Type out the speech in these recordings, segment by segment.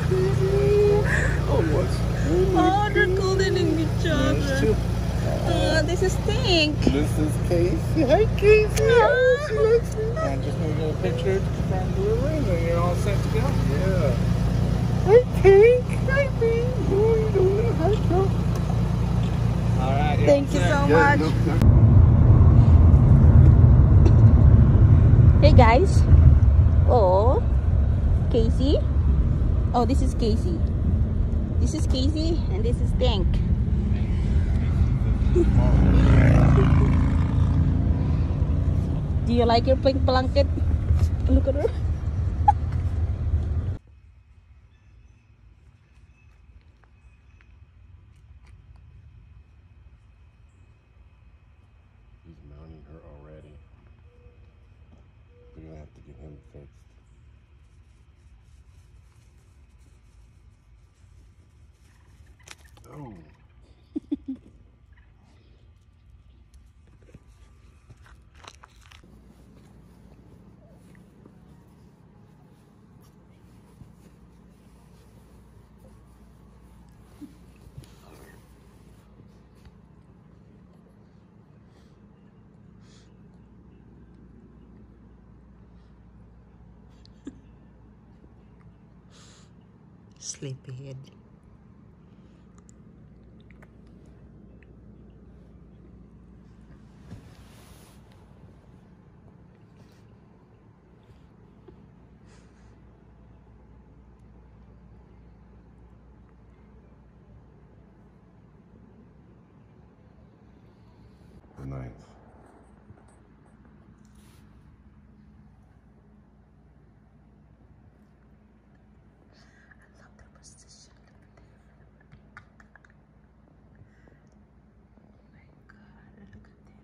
Oh, what's Oh, they're cuddling each other. Oh, this is Stink. This is Casey. Hi, Casey. Oh, she likes me. I just want to get a picture from the ring and you're all set to go. Yeah. Hi, Pink. Hi, Pink. What are you doing? Hi, Joe. All right. Thank you so much. Hey, guys. Oh, Casey. Oh, this is Casey. This is Casey and this is Stink. Do you like your pink blanket? Look at her. He's mounting her already. We're gonna have to get him fixed. Oh. Sleepyhead. The ninth. I love their position. Oh my God, look at them.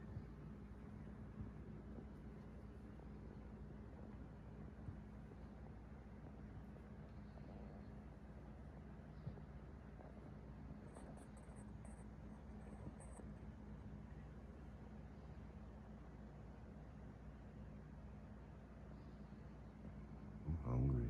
I'm hungry.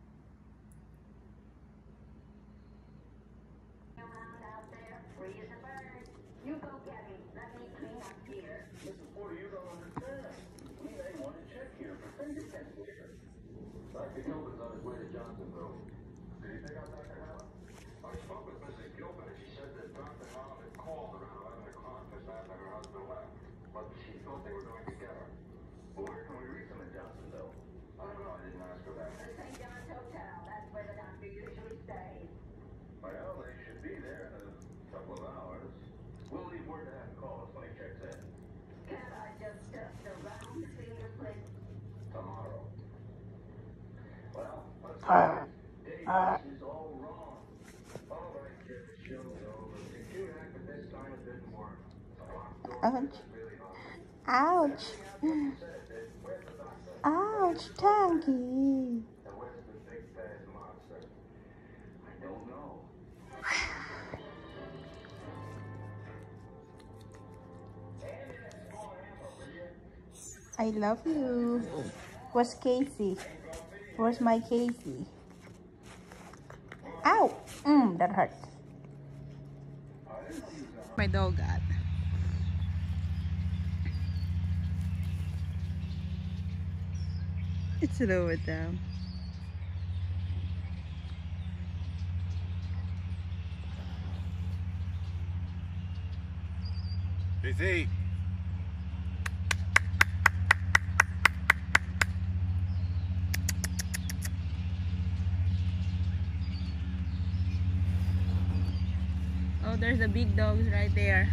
Out there, free as a bird. You go, Gabby. Let me clean up here. Mrs. Porter, you don't understand. We may want to check here for fingerprints later. Dr. Gilbert's on his way to Johnsonville. Did he pick up Dr. Howard? I spoke with Mrs. Gilbert. She said that Dr. Howard had called around 11 o'clock just after her husband left. But she thought they were going to get her. Well, where can we reach them in Johnsonville? I don't know. I didn't ask her that. The St. John's Hotel. That's where the doctor usually stays. Well, they should be there in a couple of hours. We'll leave word to have him call us when he checks in. Can't I just dust around the fingerprints? Tomorrow. Well, let's go. Dave, this is all wrong. All right, kid, the show's over. The computer hack at this time it didn't work. The locked door Ouch. is really hard. Ouch. Everything else you said, Dave. Where's the doctor? Ouch, Tanky. And where's the big bad monster? I don't know. I love you. Where's Casey? Where's my Casey? Ow! That hurt. My dog got. It's lower down. Casey. Oh, there's the big dogs right there.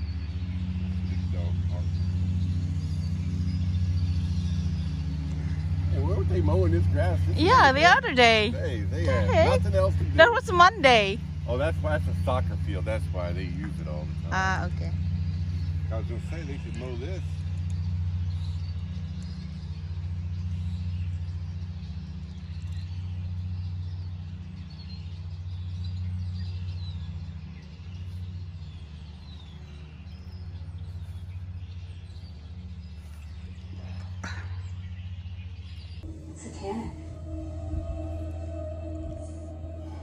Hey, weren't they mowing this grass? Yeah, the other day. They had Hey. nothing else to do. That was Monday. Oh, that's why it's a soccer field. That's why they use it all the time. Ah, okay. I was gonna say they should mow this. Satanic.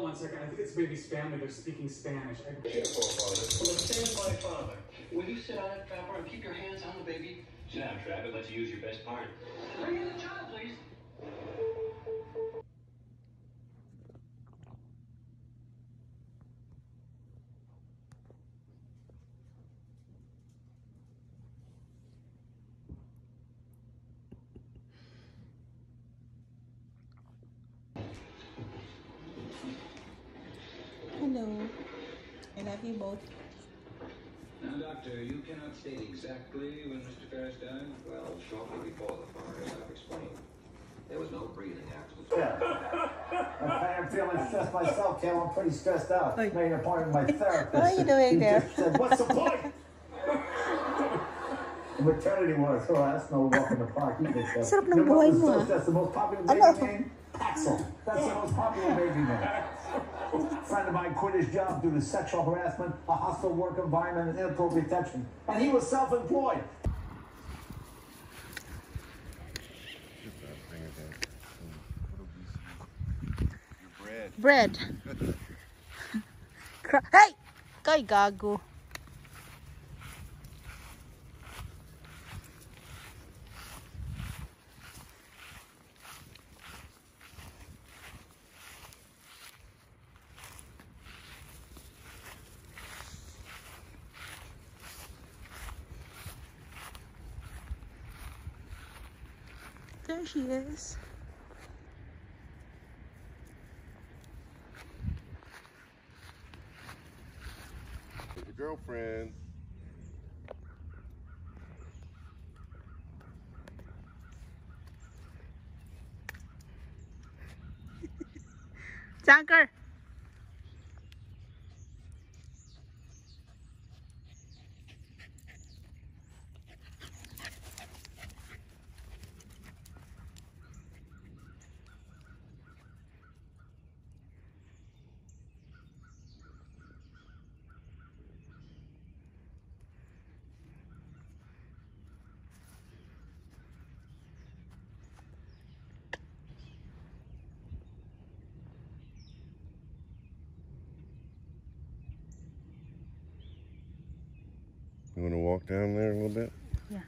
on a second. I think it's baby's family. They're speaking Spanish. Careful, father. Well, stand by father. Will you sit on it, Trapper, and keep your hands on the baby? Sit down, Trapper. Let's use your best part. Bring in the child, please. Hello. I love you both. Now, Doctor, you cannot state exactly when Mr. Ferris died? Well, shortly before the fire, as I've explained, there was no breathing accident. Yeah. I'm feeling stressed myself, Cal. I'm pretty stressed out. Made an appointment with my therapist. What are you doing there? He just said, what's the point? Maternity ward. So that's no walk in the park. You get that. Sarap ng buhay mo, ah. That's the most popular baby name. Paxil. That's the most popular baby name. A friend of mine quit his job due to sexual harassment, a hostile work environment, and inappropriate attention. And he was self-employed. Bread. Hey! Kay gago. There she is. With your girlfriend. Junker. You want to walk down there a little bit? Yeah.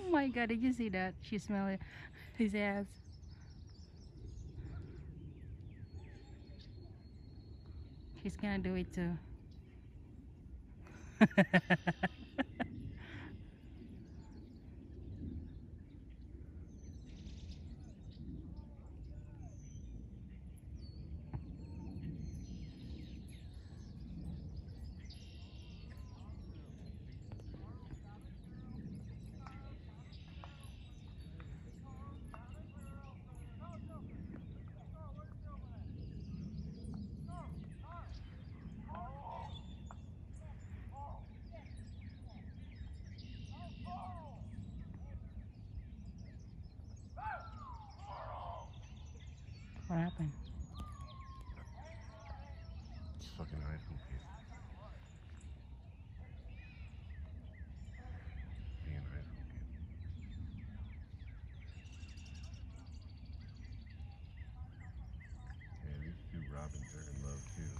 my god, did you see that? She smelled his ass. She's gonna do it too. What happened? It's fucking high school kid. Being high school kid. Yeah, these two robins are in love too.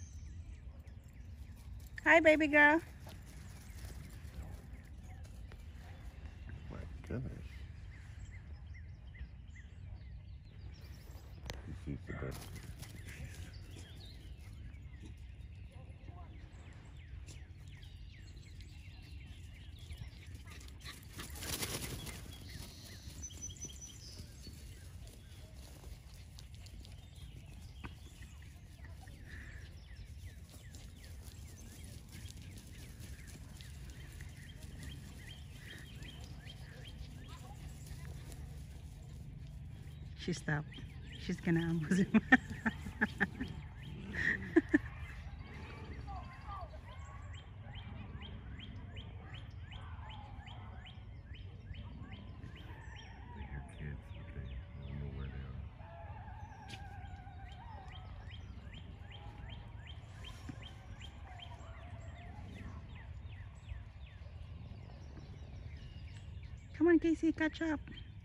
Hi, baby girl. My goodness. He sees the best. She stopped. She's gonna ambush him. Your kids, okay? I don't know where they are. Come on, Casey, catch up.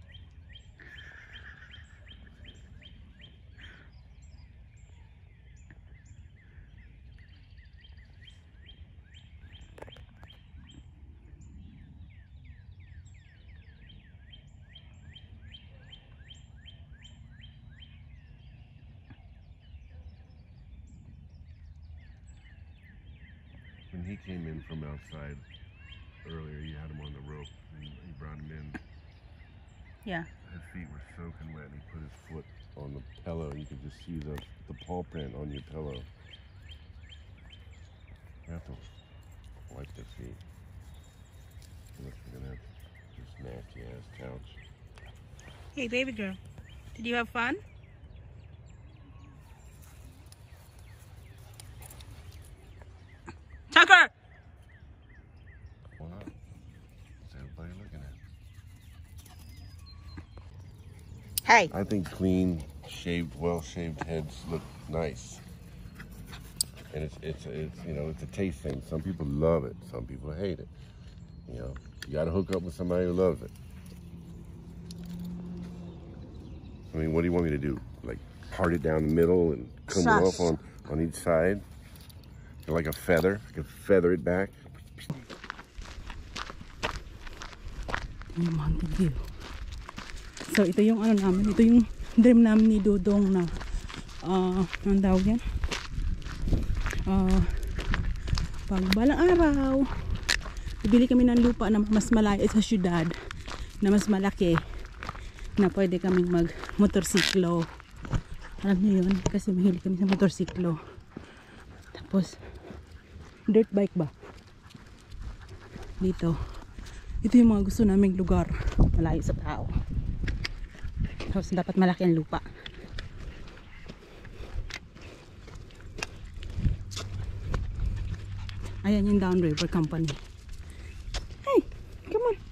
When he came in from outside earlier, you had him on the rope and you brought him in. Yeah. His feet were soaking wet and he put his foot on the pillow. You could just see the paw print on your pillow. You have to wipe the feet. Unless we're gonna have this nasty ass couch. Hey, baby girl. Did you have fun? Tucker! What up? What's everybody looking at? Hey. I think clean, shaved, well-shaved heads look nice. And it's you know, it's a taste thing. Some people love it. Some people hate it. You know, you gotta hook up with somebody who loves it. I mean, what do you want me to do? Like, part it down the middle and comb it off on each side? Like a feather? I could feather it back. Mountain view. So, ito yung ano namin. Ito yung dream namin ni Dudong na ang tawag yan? Pag balang araw, bibili kami ng lupa na mas malayo sa syudad, na mas malaki, na pwede kaming mag motorsiklo. Alam niyo yun? Kasi mahilig kami sa motorsiklo. Tapos dirt bike ba? Dito. Ito yung mga gusto naming lugar. Malayo sa tao. Tapos dapat malaki ang lupa. Ayan yung Downriver Company. Hey! Come on!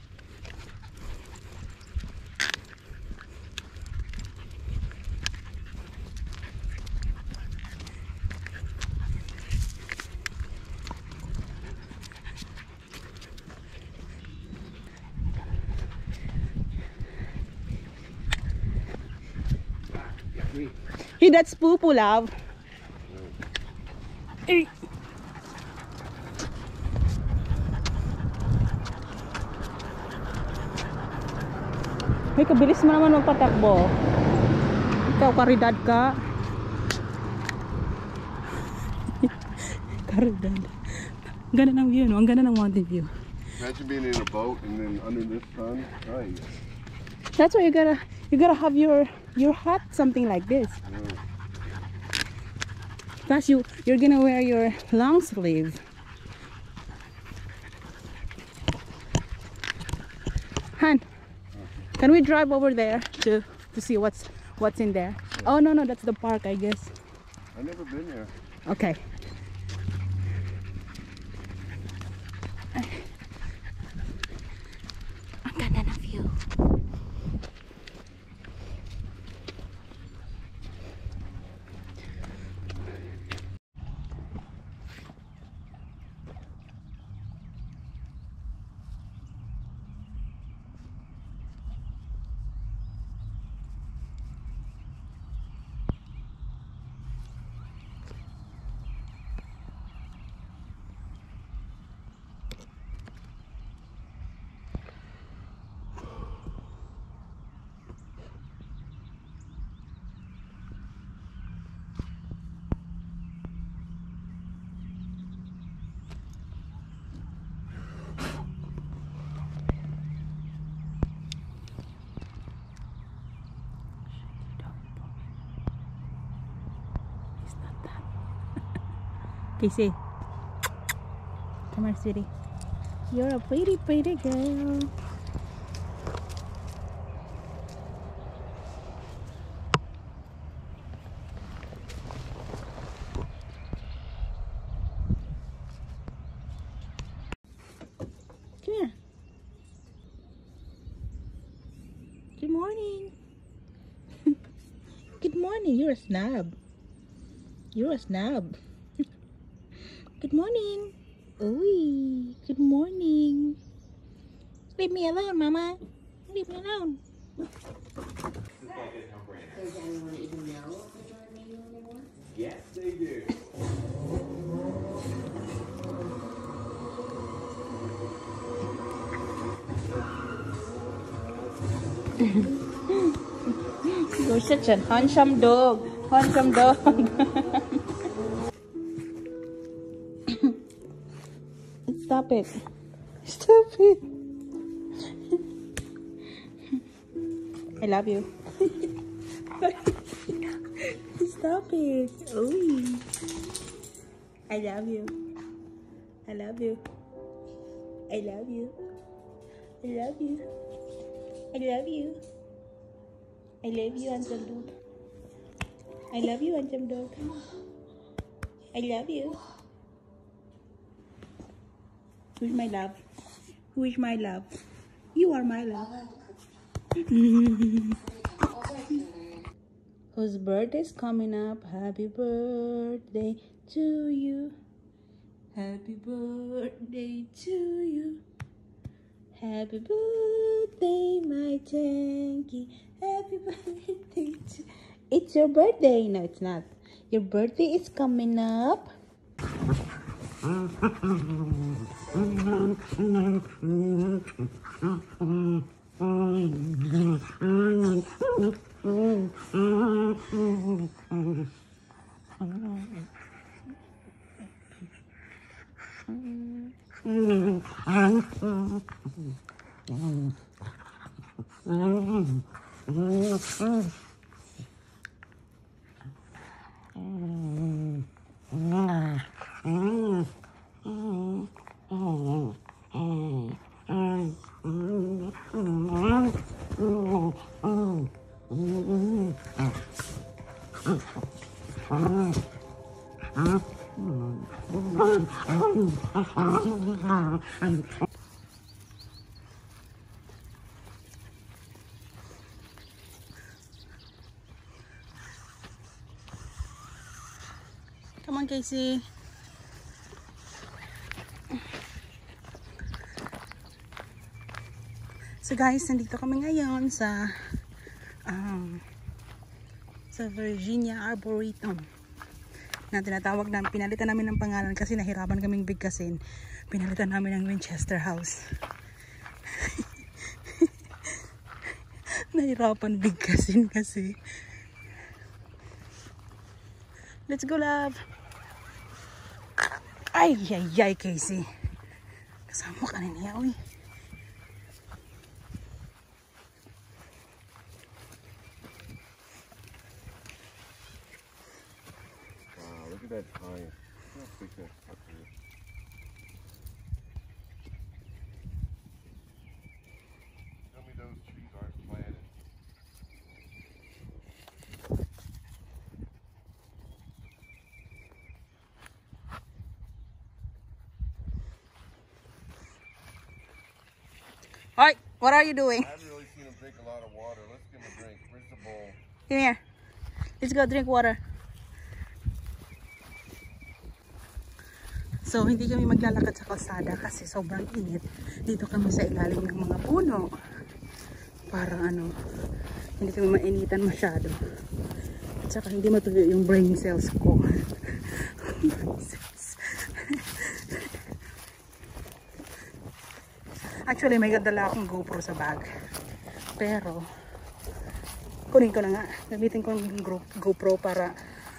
Hey, that's poo-poo, love. Hey. May kabilis mo naman magpatakbo. Ikaw, karidad ka. Karidad. Ganda ng view, no? Ang ganda ng mountain view. Imagine being in a boat and then under this sun. Right. That's why you gotta have your hat something like this. Plus you're gonna wear your long sleeve. Han, can we drive over there to see what's in there? Oh no, that's the park, I guess. I've never been there. Okay. Ang ganda na view. Casey, come here, sweetie. You're a pretty girl. Come here. Good morning. Good morning. You're a snob. You're a snob. Good morning. Ooh, good morning. Leave me alone, Mama. Leave me alone. Does anyone even know if they're doing manual anymore? Yes, they do. You're such a handsome dog. Handsome dog. Stop it. Stop it. I love you. Stop it. Ooh. I love you. I love you. I love you. I love you. I love you. I love you, handsome dog. I love you, handsome dog. I love you. Who's my love? Who is my love? You are my love. Whose birthday's coming up? Happy birthday to you. Happy birthday to you. Happy birthday, my Tanky. Happy birthday to... It's your birthday. No, it's not. Your birthday is coming up. Come on, Casey. So guys, nandito kami ngayon sa Virginia Arboretum na tinatawag na, pinalitan namin ng pangalan kasi nahirapan kaming bigkasin. Pinalitan namin ng Winchester House. Nahirapan bigkasin kasi. Let's go, love. Ay, Casey. Kasama ka na niya, uy. Wow, look at that pine. Look how big that sucker is. Tell me those trees aren't planted. Alright, what are you doing? I haven't really seen him drink a lot of water. Let's give him a drink. Where's the bowl? Come here. Let's go drink water. So, hindi kami maglalakad sa kalsada kasi sobrang init. Dito kami sa ilalim ng mga puno. Para hindi kami mainitan masyado. At saka hindi matuloy yung brain cells ko. Actually, may dala akong GoPro sa bag. Pero, kunin ko na nga. Gamitin ko yung GoPro para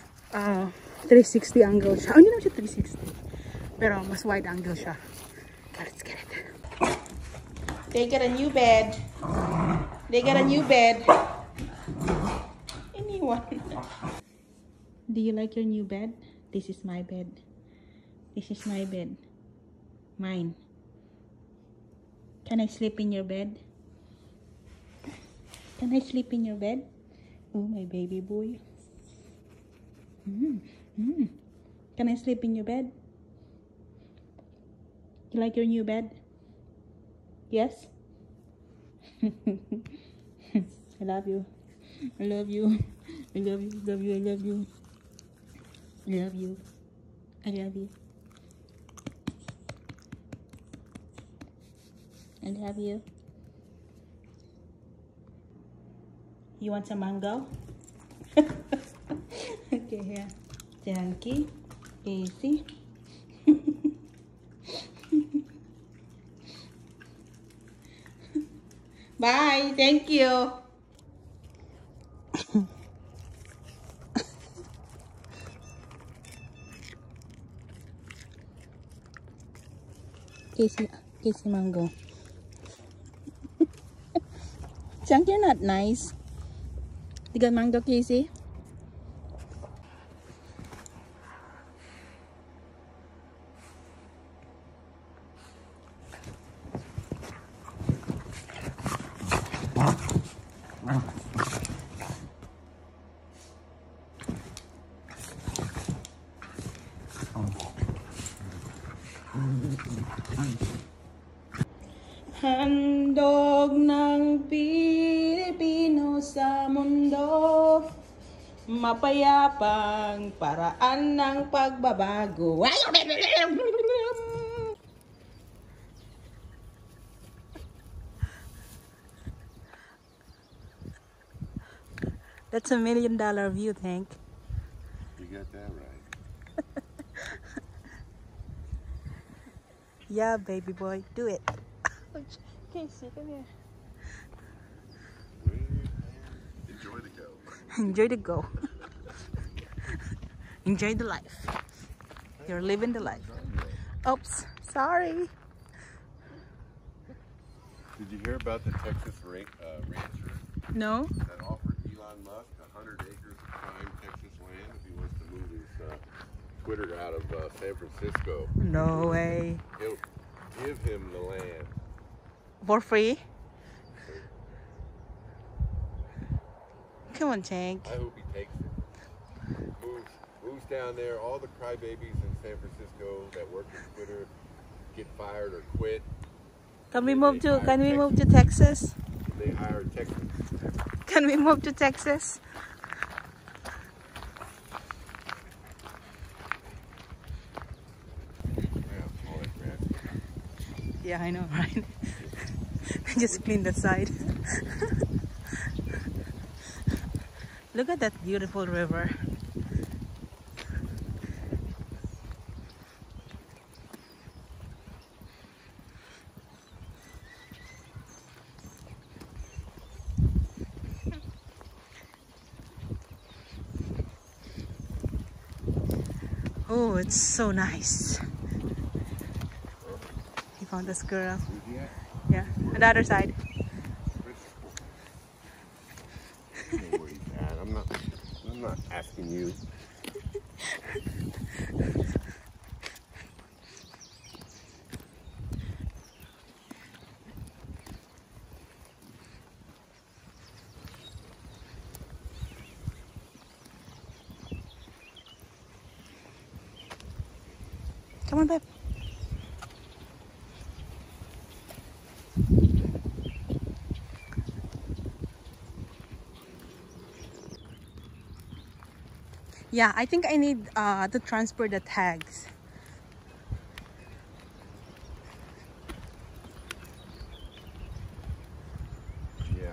360 angle siya. Oh, hindi naman siya 360. Pero, mas wide angle siya. Okay, let's get it. They got a new bed. They got a new bed. Anyone? Do you like your new bed? This is my bed. This is my bed. Mine. Can I sleep in your bed? Can I sleep in your bed? Oh, my baby boy. Can I sleep in your bed? You like your new bed? Yes? I love you. I love you. I love you. Love you. I love you. I love you. I love you. I love you. You want some mango? Okay, here. Janky. Easy. Bye. Thank you. Casey mango. Chunk, you're not nice. You got mango, Casey? Handog ng Pilipino sa mundo, mapayapang paraan ng pagbabago. That's $1 million view, Tank. You got that right. Yeah, baby boy, do it. Casey, come here. Enjoy the go. Enjoy the go. Enjoy the life. You're living the life. Oops, sorry. Did you hear about the Texas rancher No? that offered Elon Musk 100 acres of prime Texas land if he wants to move his Twitter out of San Francisco? No way. He'll give him the land. For free? Come on, Tank. I hope he takes it. Moves down there. All the crybabies in San Francisco that work at Twitter get fired or quit. Can we move to Texas? They hire Texans. Can we move to Texas? Yeah, I know, right? Just clean that side. Look at that beautiful river. Oh, it's so nice. You found the squirrel. Yeah, on the other side. I don't know where he's at. I'm not asking you. Come on, babe. Yeah, I think I need to transfer the tags. Yeah.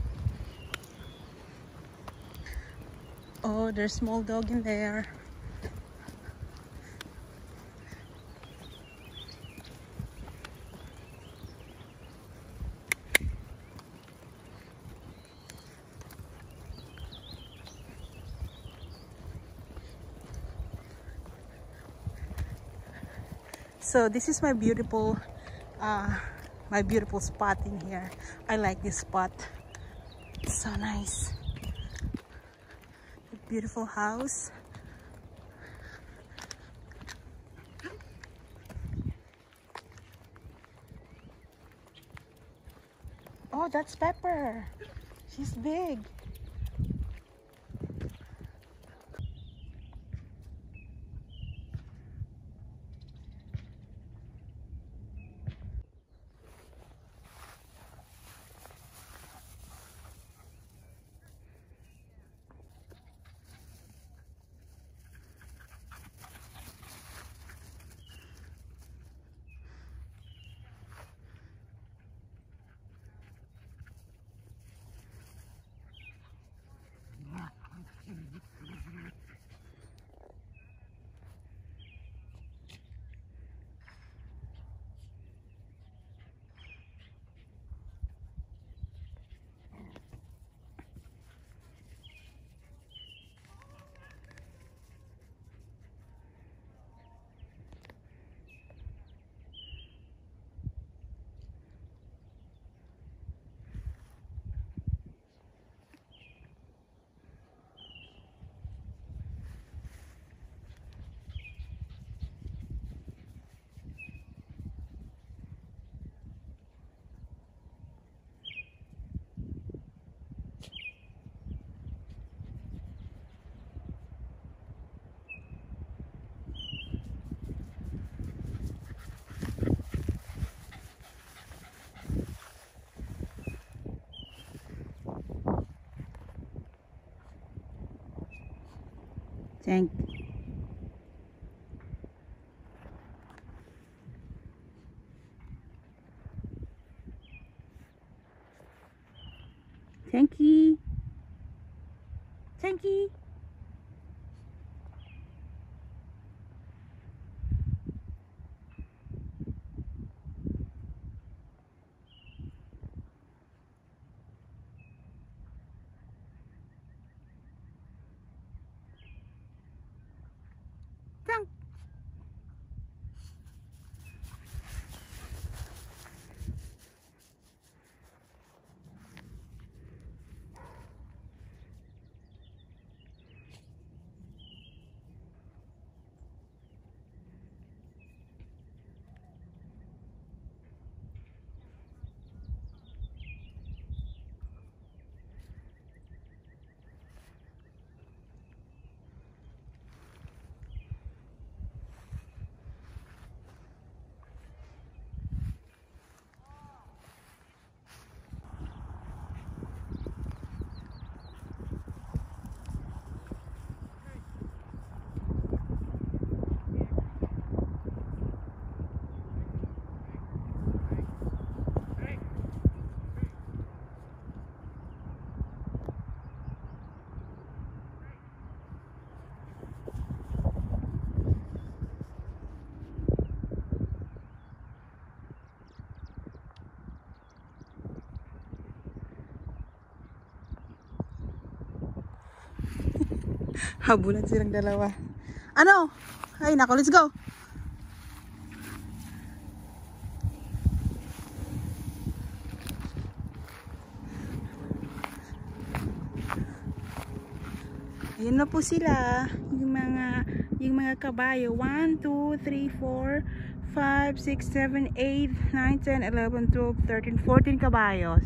Oh, there's a small dog in there. So this is my beautiful spot in here. I like this spot. It's so nice. A beautiful house. Oh, that's Pepper. She's big. Thank you. Thank you. Habulan silang dalawa. Ano? Ay, nako, let's go. Ayan na po sila, yung mga kabayo. 1, 2, 3, 4, 5, 6, 7, 8, 9, 10, 11, 12, 13, 14 kabayos.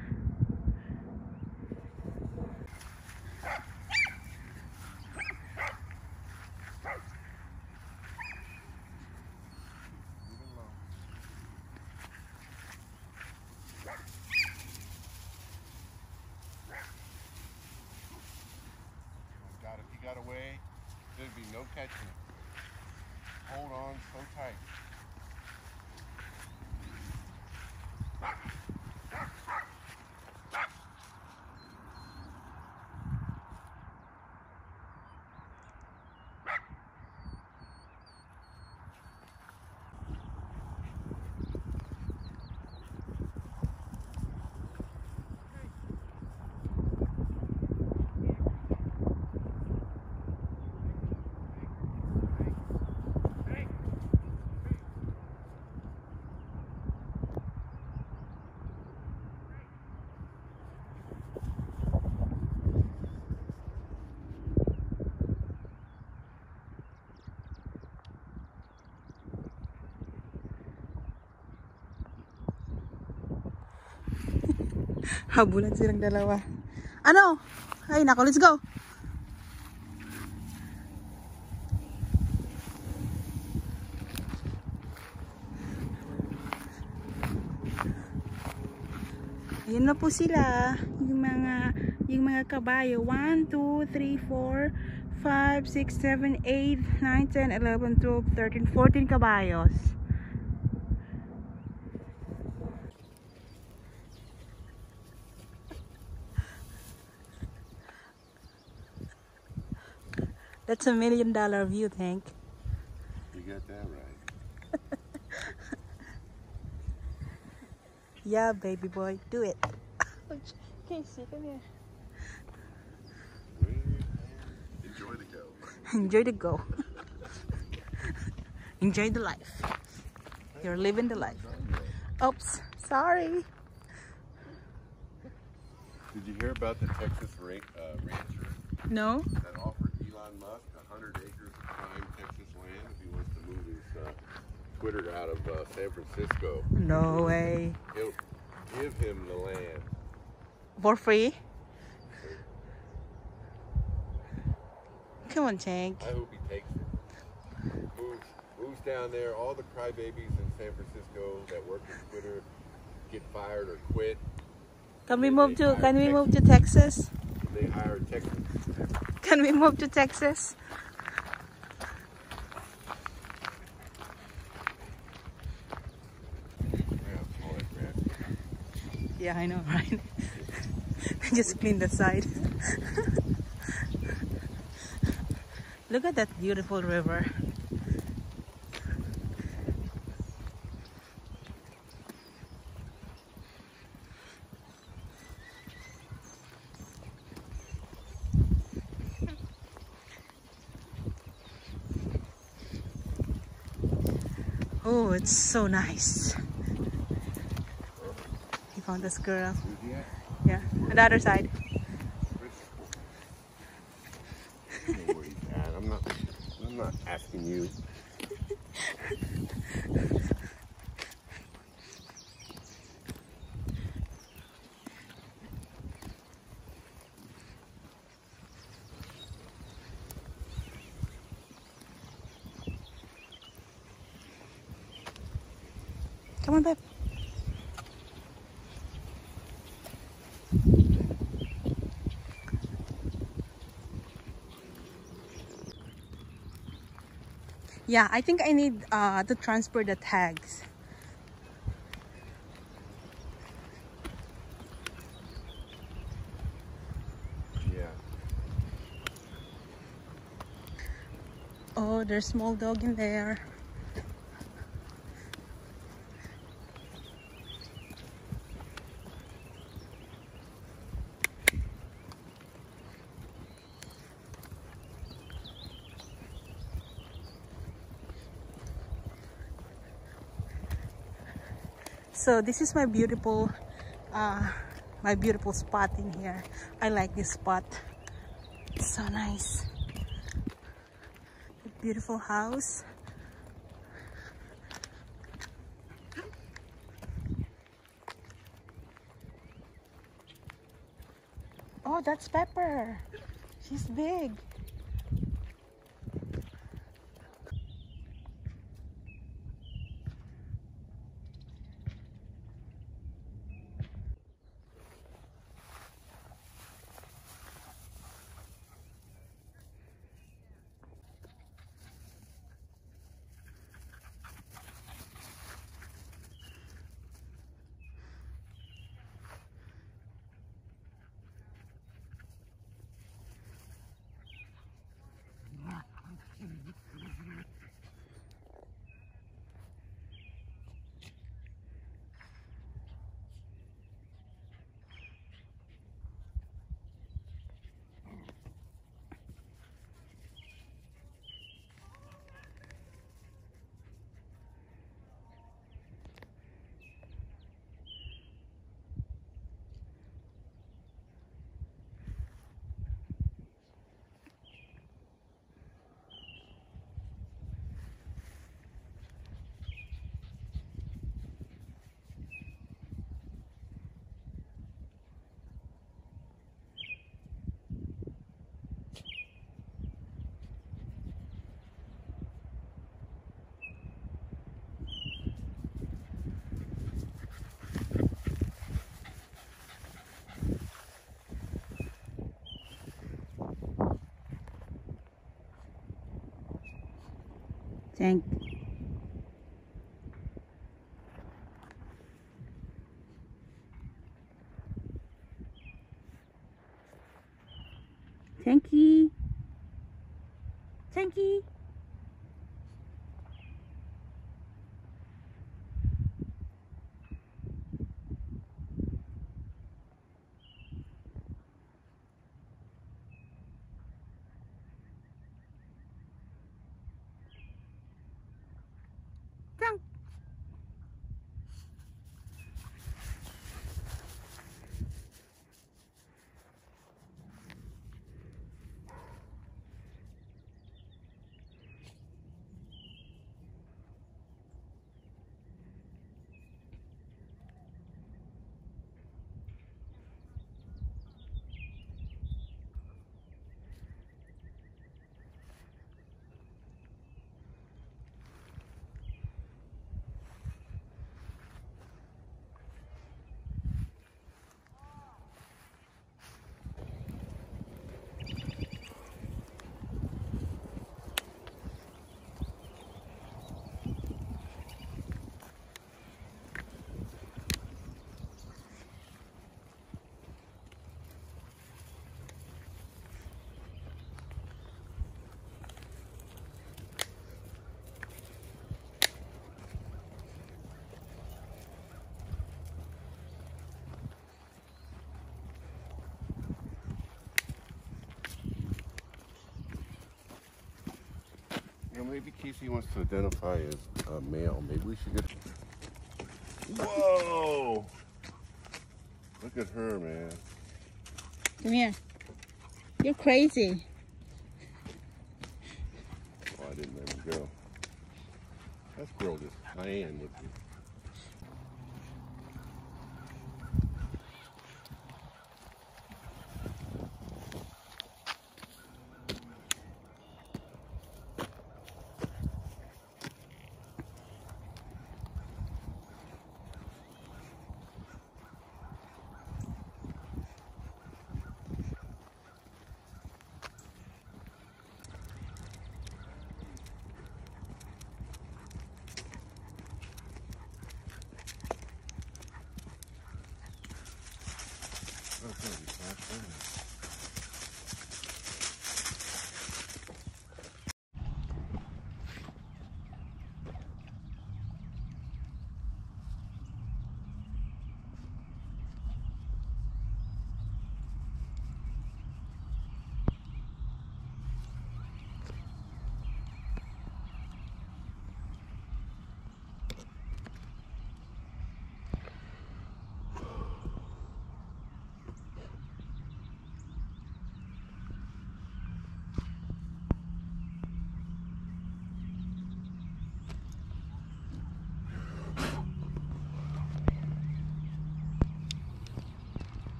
God, if he got away, there'd be no catching. Hold on so tight. Habulan silang dalawa. Ano? Ay, nako, let's go. Ayan na po sila, yung mga kabayo. 1, 2, 3, 4, 5, 6, 7, 8, 9, 10, 11, 12, 13, 14 kabayos. That's $1 million view, Tank. You got that right. Yeah, baby boy, do it. Casey, come here. Enjoy the go. Enjoy the go. Enjoy the life. You're living the life. Oops, sorry. Did you hear about the Texas rancher No? that offered Elon Musk 100 acres of prime Texas land if he wants to move his Twitter out of San Francisco? No way. He'll give him the land. For free? Come on, Tank. I hope he takes it. Moves down there. All the crybabies in San Francisco that work at Twitter get fired or quit. Can we move to Texas? They hire Texans. Can we move to Texas? Yeah, I know, right? Just clean the side. Look at that beautiful river. Oh, it's so nice. He found the squirrel. Yeah, on the other side. I don't know where he's at. I'm not asking you. Come on, babe. Yeah, I think I need to transfer the tags. Yeah. Oh, there's a small dog in there. So this is my beautiful spot in here. I like this spot. It's so nice. A beautiful house. Oh, that's Pepper. She's big. Thank you. Thank you. You know, maybe Casey wants to identify as a male. Maybe we should get... Whoa! Look at her, man. Come here. You're crazy. Oh, I didn't let him go. Let's grow this land with you.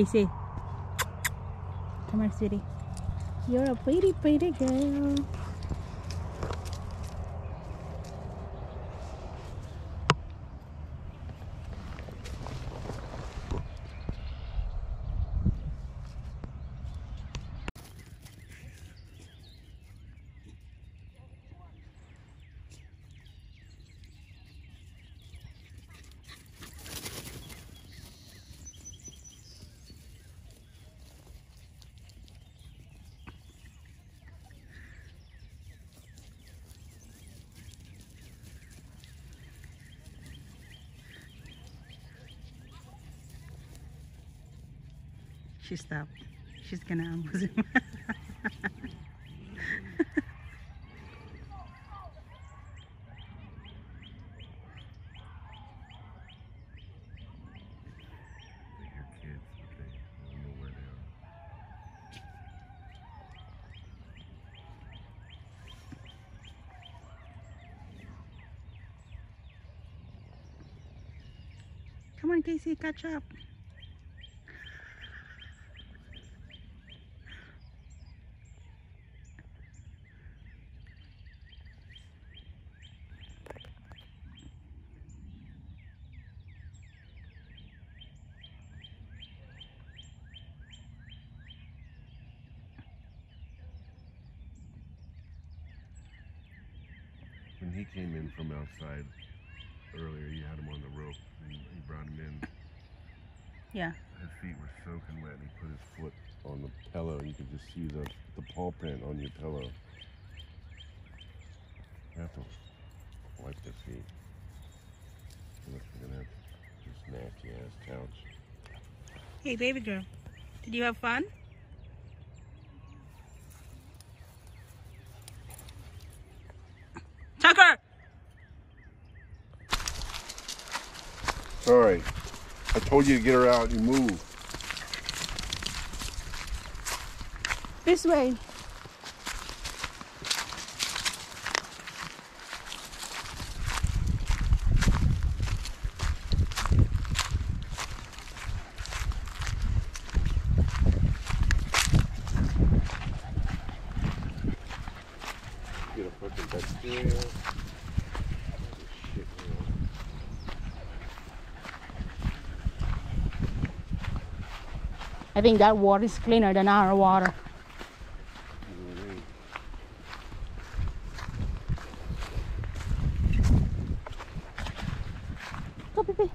Casey. Come here, sweetie. You're a pretty, pretty girl. She stopped. She's gonna ambush him. Come on, Casey, catch up. When he came in from outside earlier, you had him on the rope and you brought him in. Yeah. His feet were soaking wet and he put his foot on the pillow. You could just see the paw print on your pillow. You have to wipe the feet. Look, we're gonna have this nasty ass couch. Hey, baby girl. Did you have fun? Tucker! Sorry. I told you to get her out and move. This way. Get a fucking bacteria. Shit, I think that water is cleaner than our water. Go, baby.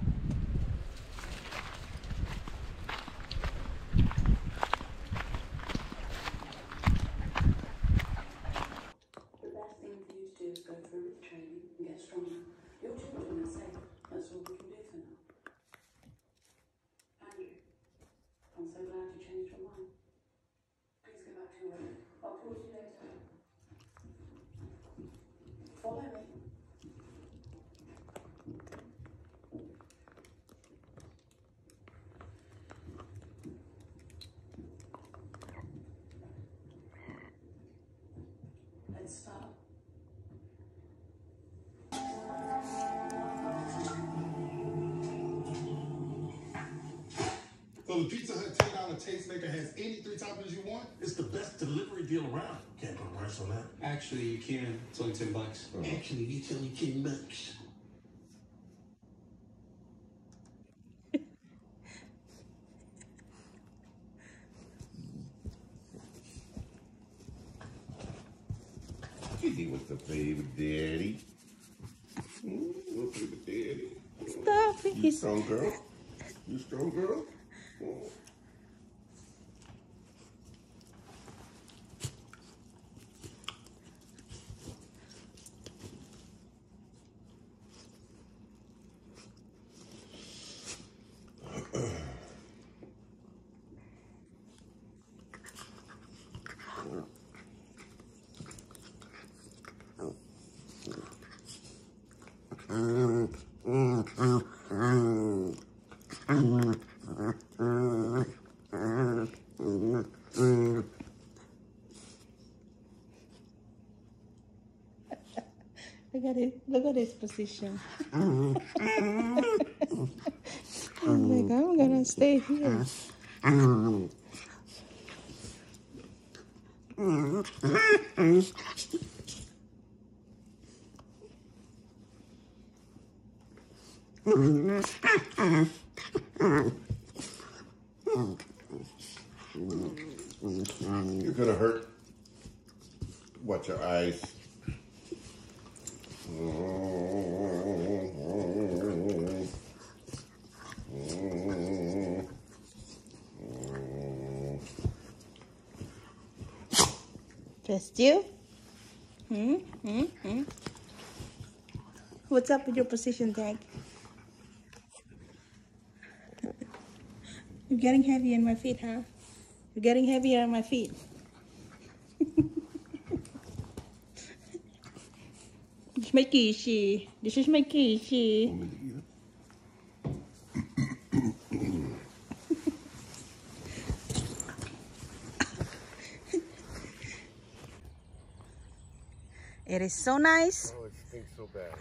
The best thing for you to do is go through with the training and get stronger. Your children are safe. That's all we can do for now. Andrew, I'm so glad you changed your mind. Please go back to your room. I'll talk to you later. Follow me. Let's start. So the Pizza Hut $10 Tastemaker has any 3 toppings you want? It's the best delivery deal around. Can't put a price on that. Actually, you can. It's only $10. Actually, it's only $10. Kitty with the baby daddy. Look at the daddy. Stop it. You strong girl? You strong girl? Look at it. Look at his position. I'm like, I'm gonna stay here. You're gonna hurt. Watch your eyes. Just you? What's up with your position, Tag? You're getting heavy on my feet, huh? You're getting heavier on my feet. This is my Kishi. This is my Kishi. It is so nice. Oh, it stinks so bad.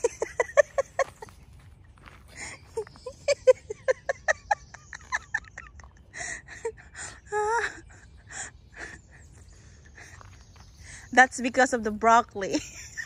That's because of the broccoli.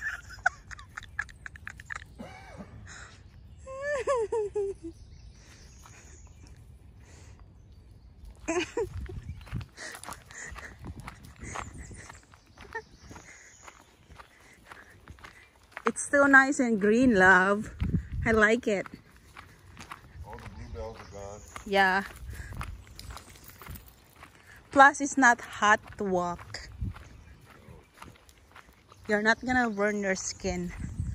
It's still nice and green, love. I like it. All the bluebells are gone. Yeah. Plus, it's not hot to walk. You're not gonna burn your skin.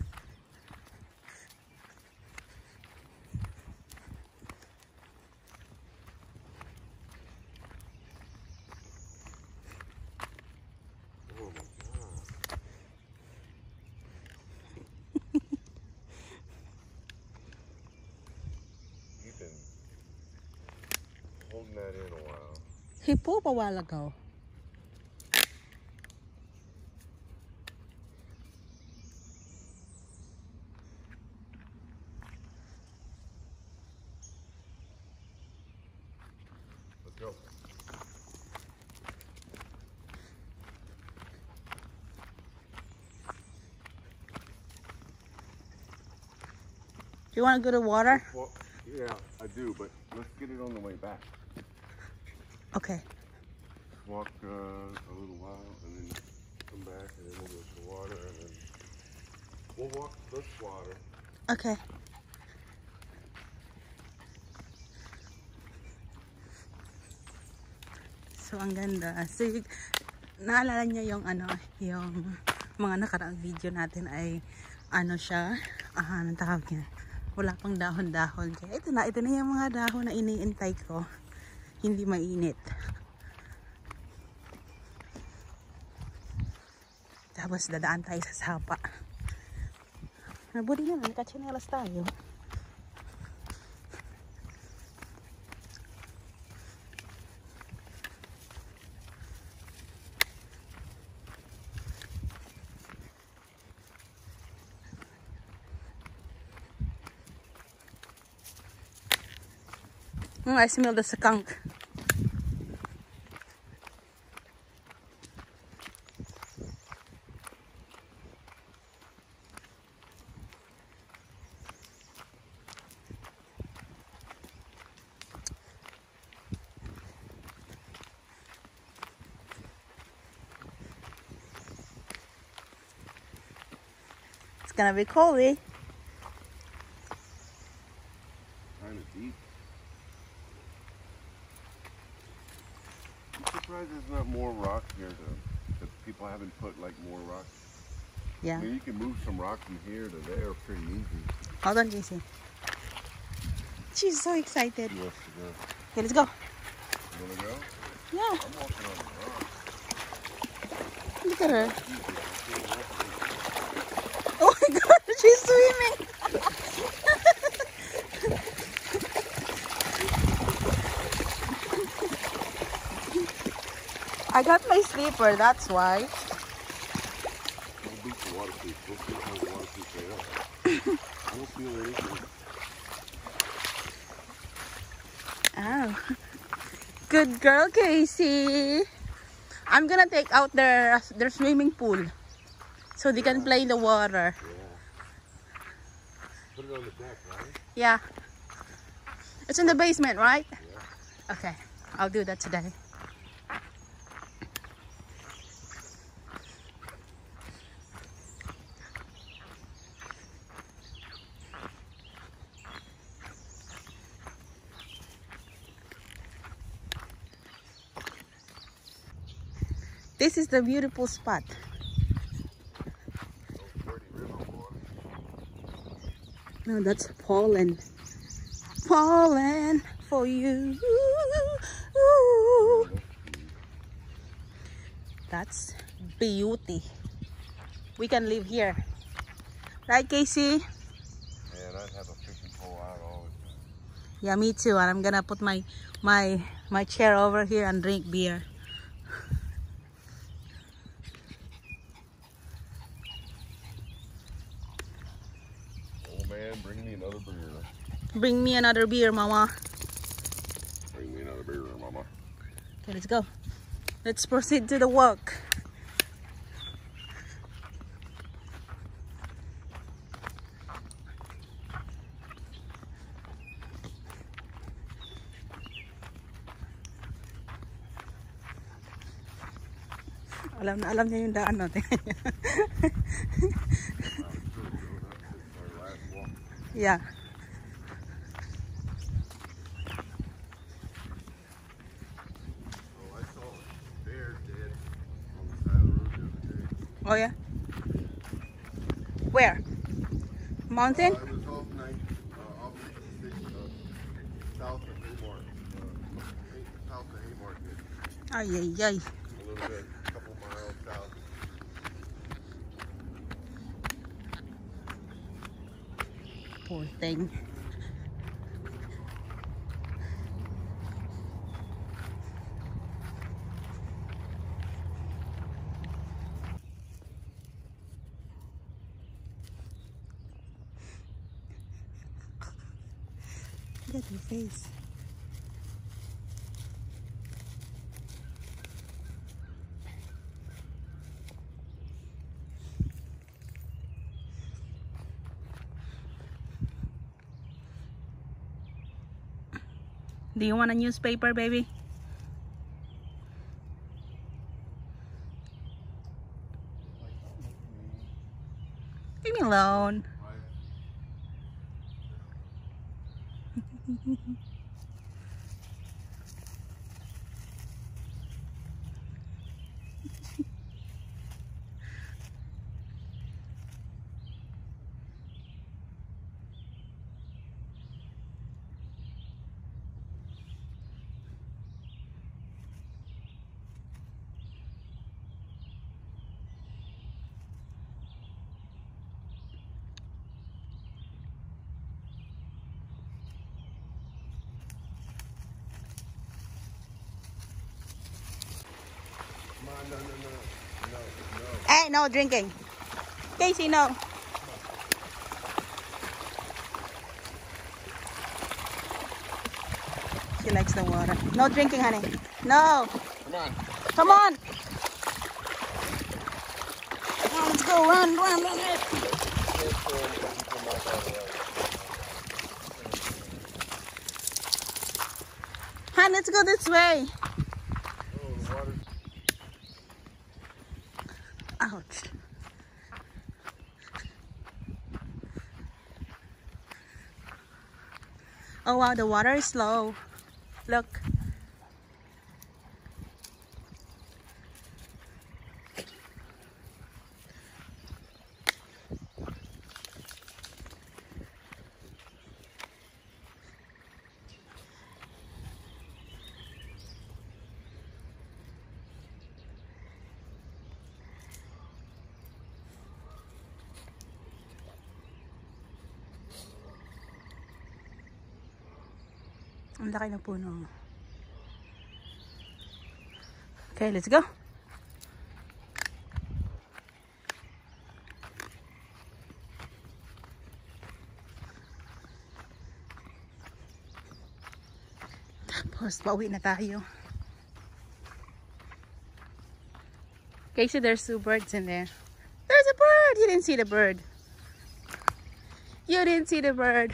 Oh my God. You've been holding that in a while. He pooped a while ago. Let's go. Do you want to go to water? Well, yeah, I do, but let's get it on the way back. Okay. Walk a little while and then come back and then we'll go to water and then we'll walk this water. Okay. So, ang ganda. So, naalala niya yung yung mga nakaraang video natin ay siya, anong tawag niya? Wala pang dahon-dahon. Kaya ito na yung mga dahon na iniintay ko. Hindi mainit. Tapos dadaan tayo sa sapa. Mabuti naman, katsinelas tayo. I smell the skunk. It's gonna be cold. Kind of deep. I'm surprised there's not more rock here that people haven't put like more rocks. Yeah. I mean, you can move some rock from here to there pretty easy. Hold on, JC. She's so excited. She wants to go. Okay, let's go. You want to go? Yeah. I'm walking on the rock. Look at her. Oh my God, she's swimming. I got my slipper, that's why. We'll beat the waterproof. We'll see how the waterproof they are. I don't feel anything. Ow. Good girl, Casey. I'm gonna take out their swimming pool so they can play in the water. Put it on the deck, right? Yeah. It's in the basement, right? Yeah. Okay. I'll do that today. This is the beautiful spot. No, that's pollen. Pollen for you. Ooh. That's beauty. We can live here. Right, Casey? Man, I'd have a fishing pole out all the time. Yeah, me too. And I'm gonna put my chair over here and drink beer. Man, bring me another beer. Bring me another beer, Mama. Bring me another beer, Mama. Okay, let's go. Let's proceed to the walk. Alam niya yung daan natin. Yeah. Oh, I saw a bear dead on the side of the road the other day. Oh yeah? Where? Mountain? It was off opposite the station, south of Haymarket. South of Haymarket. Ay, ay, ay. A little bit, a couple miles south. Poor thing. Look at your face. Do you want a newspaper, baby? Leave me alone. No. Hey, no drinking. Casey, no. She likes the water. No drinking, honey. No. Come on. Come on. Come on, let's go. Run. Hon, let's go this way. Ouch. Oh wow, the water is low. Look. Ang laki ng puno. Okay, let's go. Poor Tapos pauwi na tayo. Casey, there's 2 birds in there. There's a bird! You didn't see the bird. You didn't see the bird.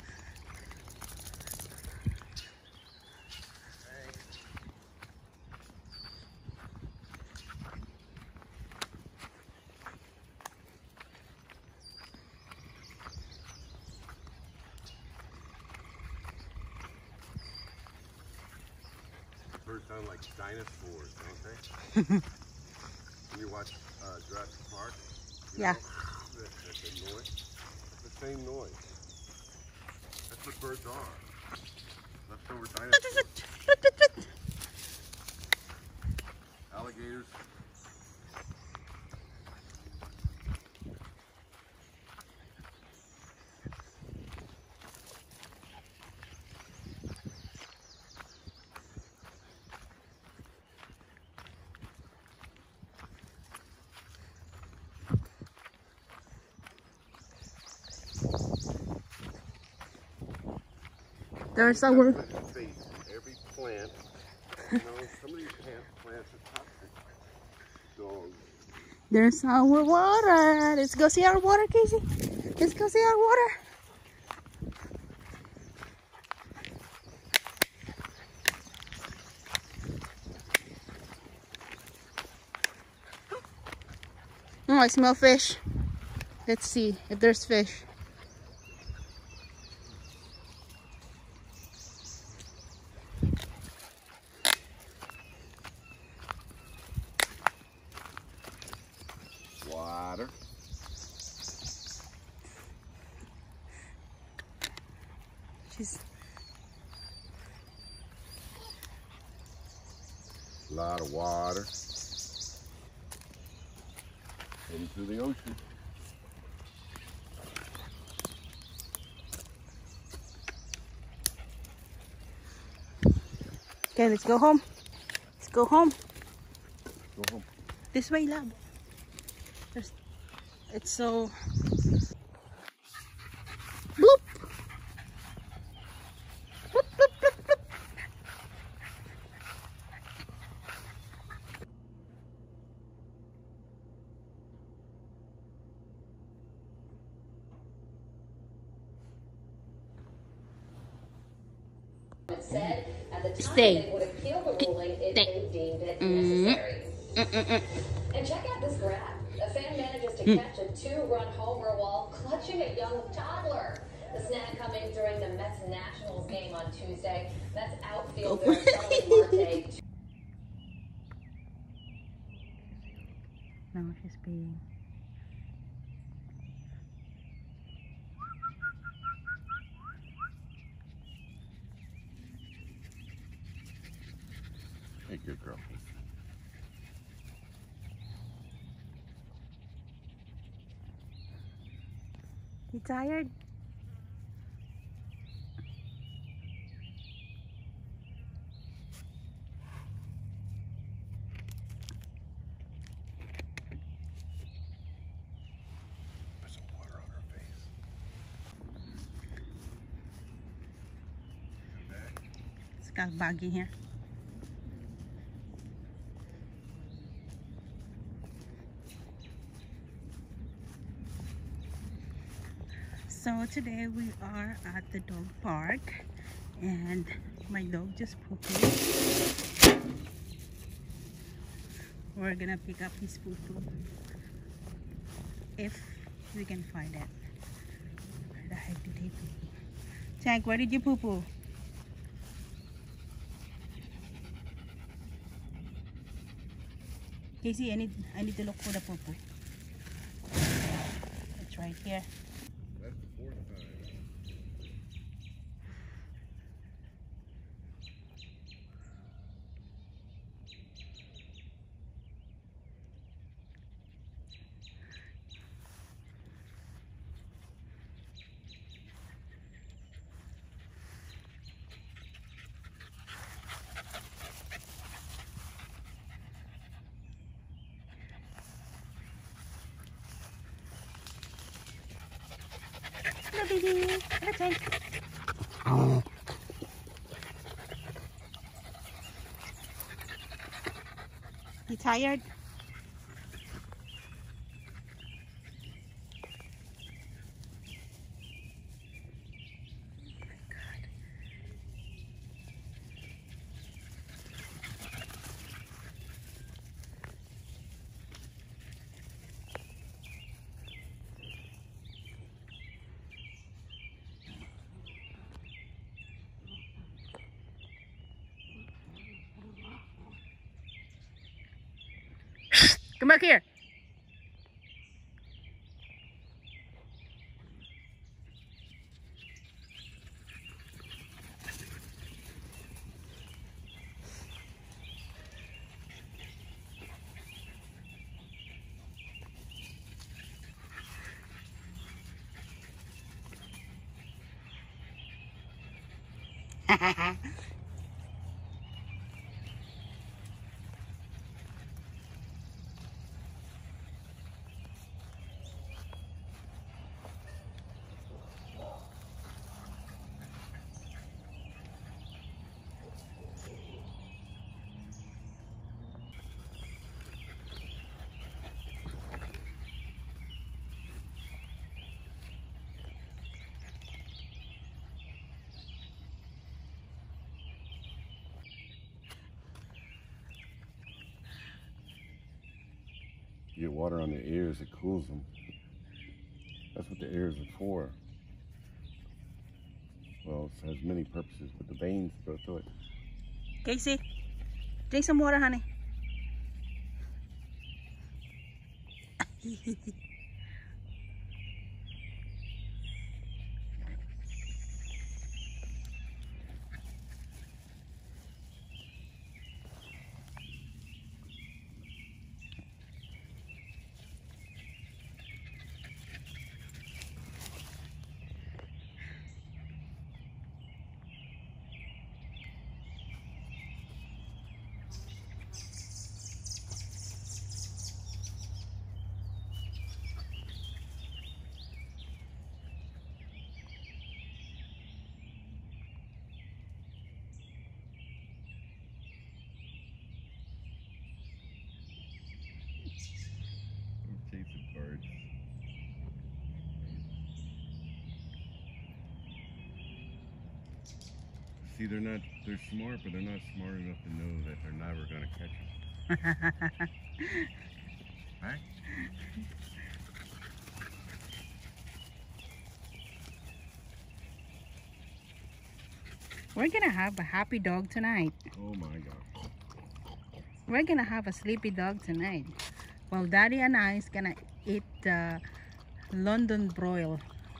Birds sound like dinosaurs, don't they? When you watch Jurassic Park, you Yeah. know, that's the noise. It's the same noise. That's what birds are. Leftover dinosaurs. Alligators. There's our... Every plant, you know, some of these plants are toxic. So, There's our water. Let's go see our water, Casey. Let's go see our water. Oh, I smell fish. Let's see if there's fish. water. She's... A lot of water. Into the ocean. Okay, let's go home. Let's go home. Go home. This way, love. It's so... Bloop! Bloop, bloop, bloop, bloop. Said at the time Stay. they would appeal the ruling if they deemed it necessary. And check out this grab. A fan manages to catch a 2-run homer while clutching a young toddler. The snag coming during the Mets Nationals game on Tuesday. Mets outfielder Charlie Marte. Now she's peeing. Hey, good girl. You tired? Put some water on her face. It's got buggy here. So today we are at the dog park and my dog just pooped. We're gonna pick up his poo poo if we can find it. Where the heck did he poo? Tank, where did you poo poo? Casey, I need to look for the poo poo. It's right here. That's the fourth time. Hello, baby. Hello, Tank. You tired? Come back here. You get water on the ears, it cools them. That's what the ears are for. Well, it has many purposes, but the veins go through it. Casey, drink some water, honey. Chasing birds. See, they're smart, but they're not smart enough to know that they're never going to catch them. Right? We're gonna have a happy dog tonight. Oh my God. We're gonna have a sleepy dog tonight. Well, Daddy and I is gonna eat London broil.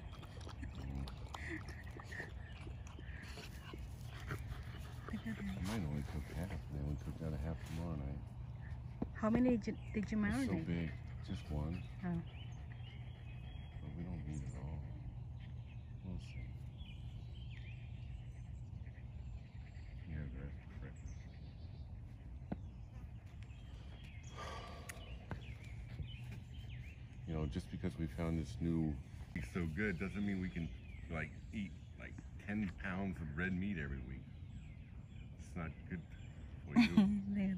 I might only cook half. They only cook out a half tomorrow night. How many did you marinate? It's so big. Just one. Oh. But we don't need it all. We'll see. Yeah, that's correct. You know, just because we found this new so good doesn't mean we can like eat like 10 pounds of red meat every week. It's not good for you. There.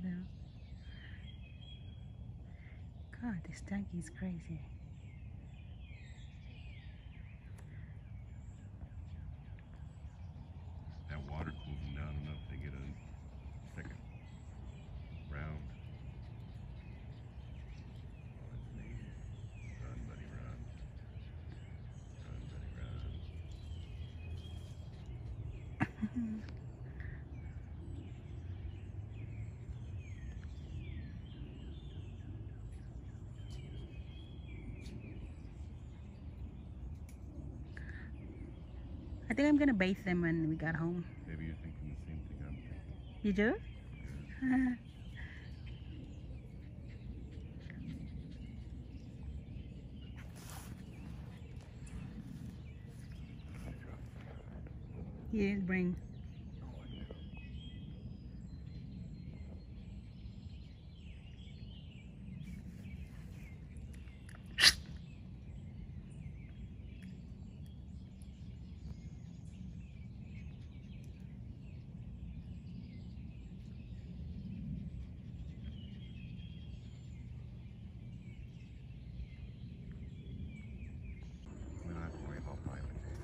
God, this donkey is crazy. That water cools them down enough to get a second round. Oh, it's neat. Run, buddy, run. Run, buddy, run. I think I'm gonna bathe them when we got home. Maybe you're thinking the same thing I'm thinking. You do? Yeah. You didn't bring.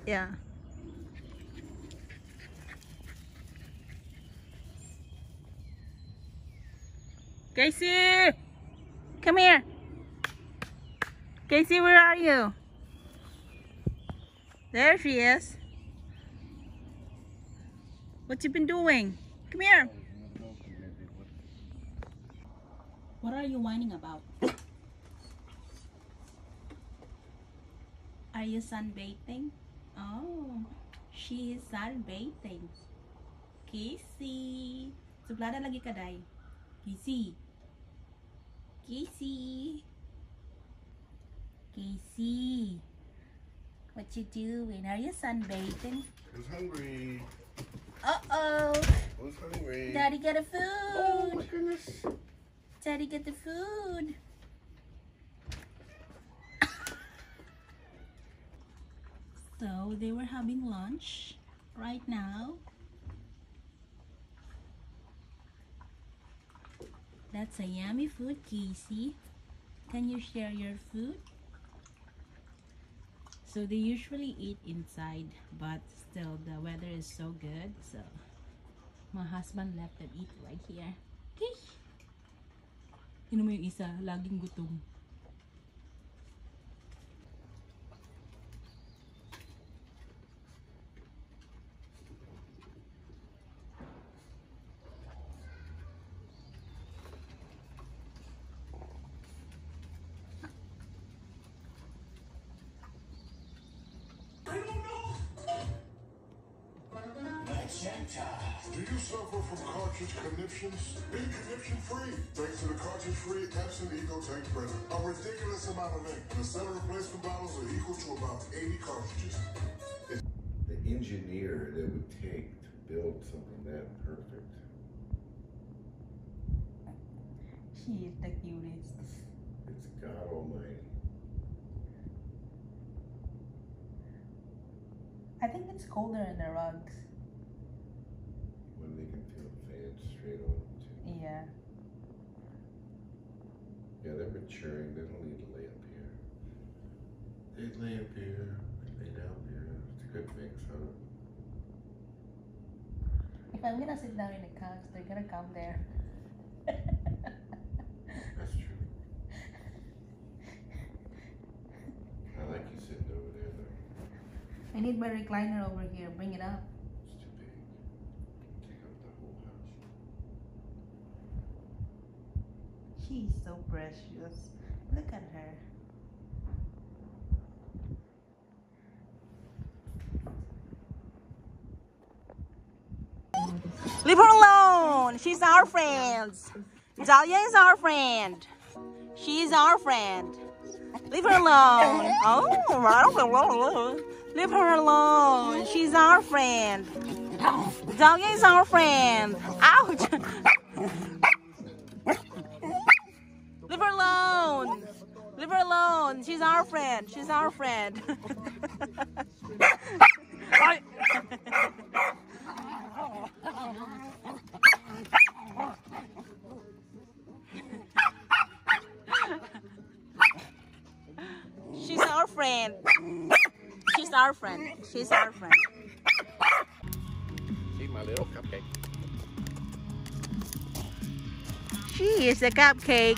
Yeah. Casey! Come here! Casey, where are you? There she is. What you been doing? Come here! What are you whining about? Are you sunbathing? Oh, she is sunbathing. Casey! Suplada lagi ka, day. Casey! Casey! Casey! What you doing? Are you sunbathing? Who's hungry? Uh-oh! Who's hungry? Daddy got a food! Oh my goodness! Daddy get the food! So they were having lunch right now. That's a yummy food, Casey. Can you share your food? So they usually eat inside, but still the weather is so good, so my husband left them eat right here. Okay. Yun mo yung isa, laging gutom. Do you suffer from cartridge conniptions? Be conniption free thanks to the cartridge free Epson EcoTank printer. A ridiculous amount of ink and a set of replacement bottles are equal to about 80 cartridges. The engineer that would take to build something that perfect. She is the cutest. It's God Almighty. I think it's colder in the rugs. When they can feel fans straight on them too. Yeah. Yeah, they're maturing. They don't need to lay up here. They lay up here. They lay down here. It's a good mix, huh? If I'm gonna sit down in the couch, they're gonna come there. That's true. I like you sitting over there though. I need my recliner over here. Bring it up. It's too big. Take up the whole house. She's so precious. Look at her. Leave her alone. She's our friend. Dahlia is our friend. She's our friend. Leave her alone. Oh, leave her alone. She's our friend. Dahlia is our friend. Ouch. Leave her alone. Leave her alone. She's our friend. She's our friend. She's our friend. She's our friend. She's our friend. See my little cupcake. She is a cupcake.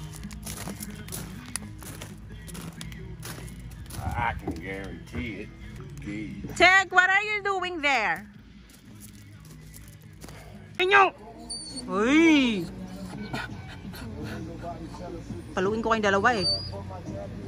I can guarantee it. Tag, what are you doing there? Uy! Paluin ko kayong dalawa eh.